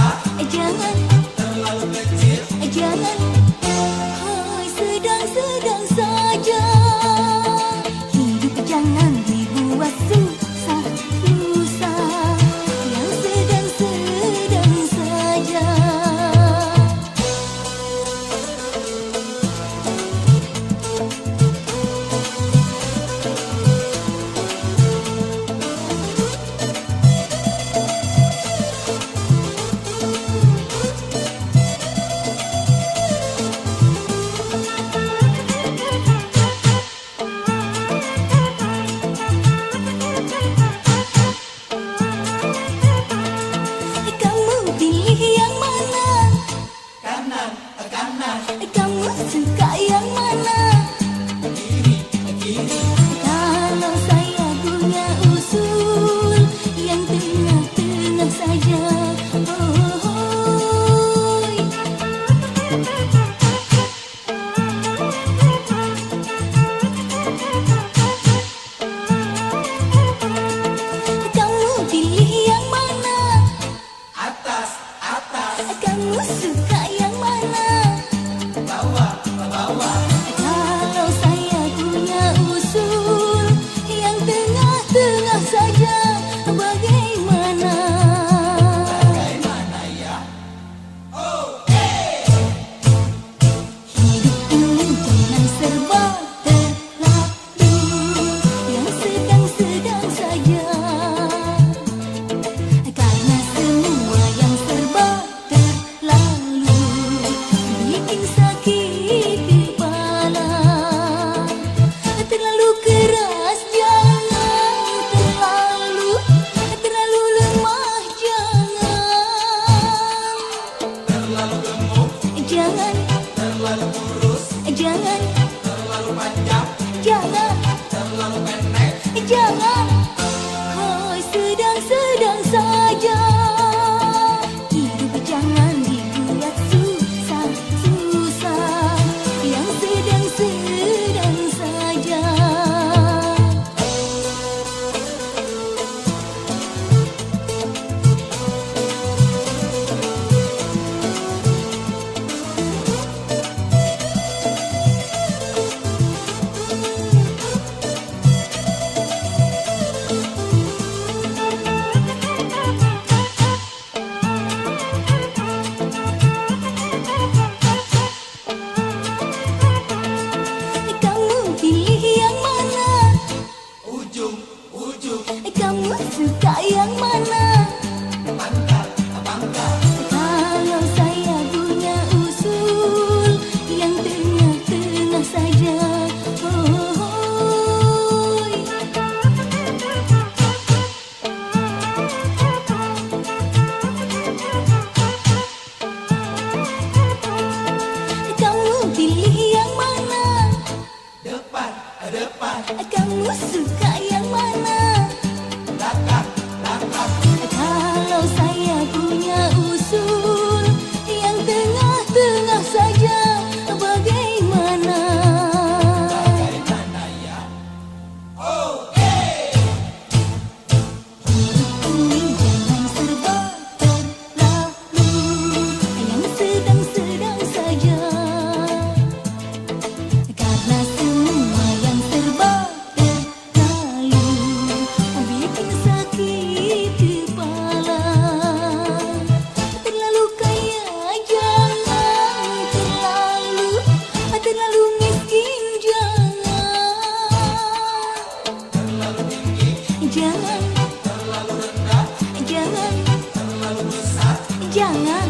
Jangan terlalu kecil. jangan, hai sedang-sedang saja. Hidup jangan dibuat susah-susah, yang sedang-sedang saja. Kamu suka yang mana? Kiri, kiri. Kalau saya punya usul yang tengah-tengah saja. Oh, kamu pilih yang mana? Atas, atas. Kamu suka yang mana? Bawah, bawah. Kalau saya punya usul yang tengah-tengah saja, bagaimana? Bagaimana ya? Oh, Hidup ini jangan serba terlalu, yang sedang-sedang saja. Karena semua yang serba terlalu bikin sakit kepala. Terlalu keras jangan, terlalu lemah jangan. terlalu gemuk, Jangan, terlalu kurus, jangan, terlalu panjang, jangan, terlalu pendek. jangan. Hai sedang-sedang saja. Hidup jangan dibuat susah-susah, yang sedang-sedang saja. Kamu pilih yang mana? Ujung, ujung. Kamu suka yang mana? Pangkal, pangkal. Kalau saya punya usul yang tengah-tengah saja. Oh, kamu pilih yang mana? Depan, depan. Kamu suka yang mana? Belakang, belakang. Kalau saya punya usul yang tengah-tengah saja, bagaimana? Bagaimana ya? Oh, Ini jangan serba terlalu, yang sedang-sedang saja. Karena semua yang serba terlalu bikin sakit kepala. Terlalu kaya jangan, terlalu miskin jangan. terlalu tinggi, Jangan, terlalu rendah, jangan, terlalu besar. jangan.